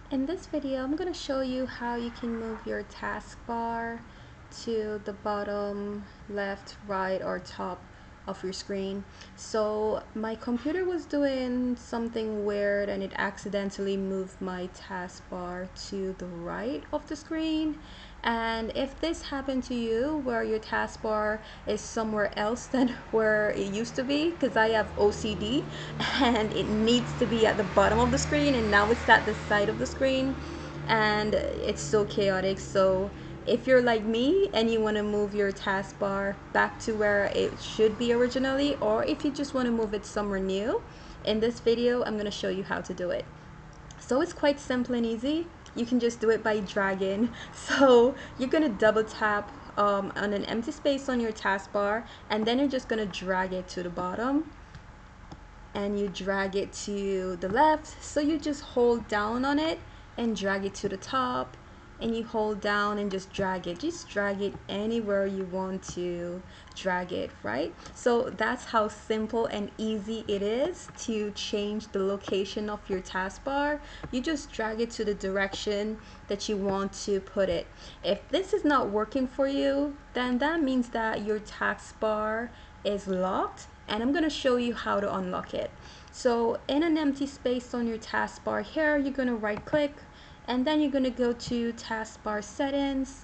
In this video, I'm going to show you how you can move your taskbar to the bottom, left, right, or top of your screen. So my computer was doing something weird and it accidentally moved my taskbar to the right of the screen. And if this happened to you where your taskbar is somewhere else than where it used to be, because I have OCD and it needs to be at the bottom of the screen and now it's at the side of the screen and it's so chaotic. So if you're like me and you want to move your taskbar back to where it should be originally, or if you just want to move it somewhere new, in this video I'm going to show you how to do it. So it's quite simple and easy. You can just do it by dragging. So you're going to double tap on an empty space on your taskbar, and then you're just going to drag it to the bottom, and you drag it to the left. So you just hold down on it and drag it to the top, and you hold down and just drag it anywhere you want to drag it, right? So that's how simple and easy it is to change the location of your taskbar. You just drag it to the direction that you want to put it. If this is not working for you, then that means that your taskbar is locked, and I'm going to show you how to unlock it. So in an empty space on your taskbar here, you're going to right click, and then you're going to go to taskbar settings,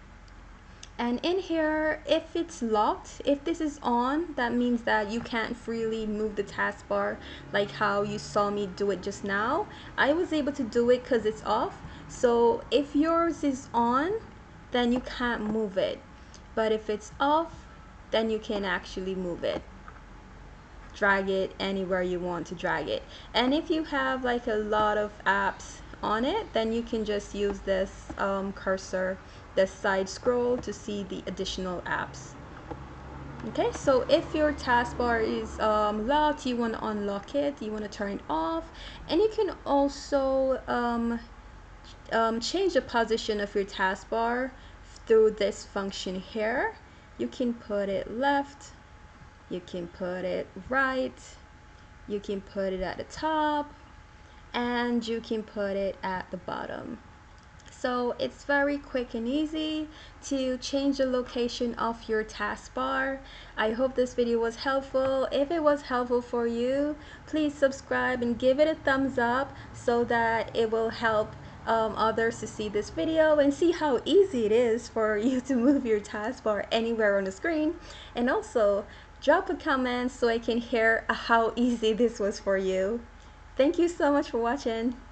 and in here, if it's locked, if this is on, that means that you can't freely move the taskbar like how you saw me do it just now. I was able to do it because it's off. So if yours is on, then you can't move it, but if it's off, then you can actually move it. Drag it anywhere you want to drag it. And if you have like a lot of apps on it, then you can just use this cursor, this side scroll, to see the additional apps. Okay, so if your taskbar is locked, you want to unlock it, you want to turn it off, and you can also change the position of your taskbar through this function here. You can put it left, you can put it right, you can put it at the top, and you can put it at the bottom. So it's very quick and easy to change the location of your taskbar. I hope this video was helpful. If it was helpful for you, please subscribe and give it a thumbs up so that it will help others to see this video and see how easy it is for you to move your taskbar anywhere on the screen. And also drop a comment so I can hear how easy this was for you. Thank you so much for watching.